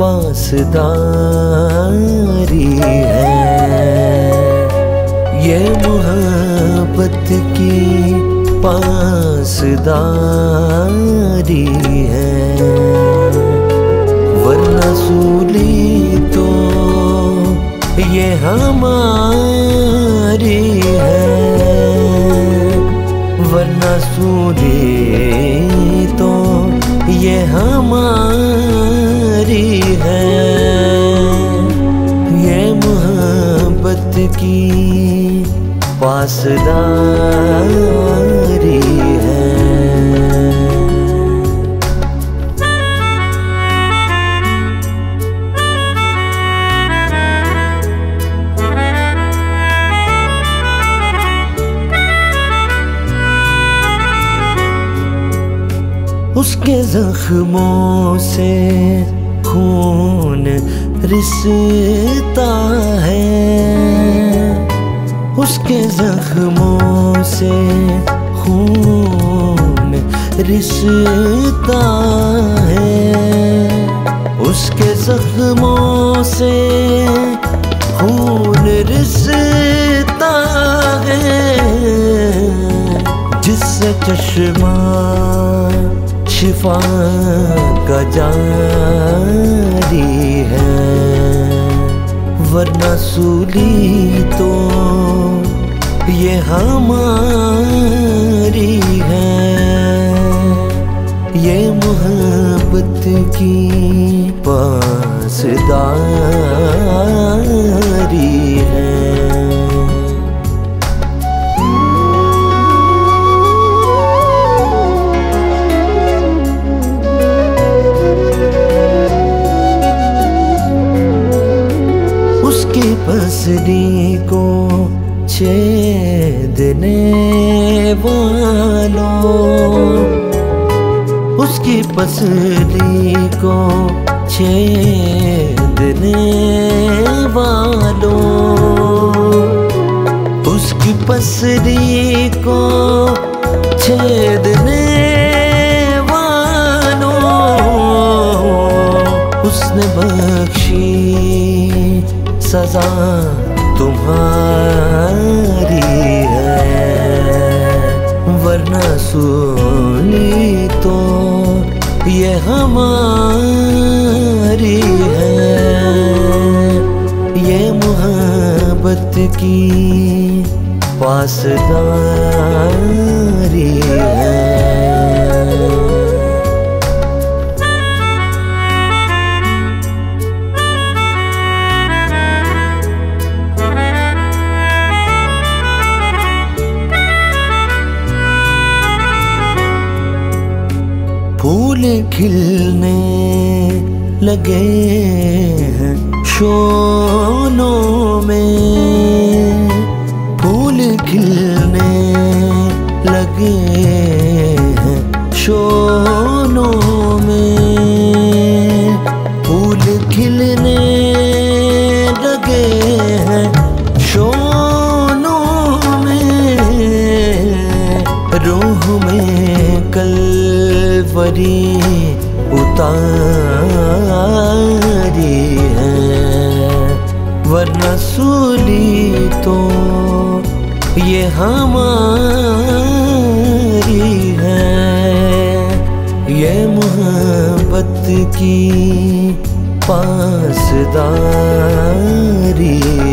पासदारी है। ये मोहब्बत की पासदारी है, वरना सूली तो ये हमारी है, वरना सूली तो ये हमारी है। ये मोहब्बत की पासदारी है। उसके जख्मों से खून रिसता है, उसके जख्मों से खून रिसता है, उसके जख्मों से खून रिसता है, जिससे चश्मा शिफा का जारी है, वरना सूली तो ये हमारी है। ये मोहब्बत की पासदारी है। पसली को छेदने वालों, उसकी पसली को छेदने वालों, उसकी पसली को छेदने वालों, उसने बख्शी सजा तुम्हारी है, वरना सूली तो ये हमारी है। ये मोहब्बत की पासदारी है। फूल खिलने लगे हैं शोलों में, फूल खिलने लगे हैं शोलों में, फूल खिलने लगे हैं शोलों में, रूह में कलवरी उतारी है, वरना सूली तो ये हमारी है। ये मोहब्बत की पासदारी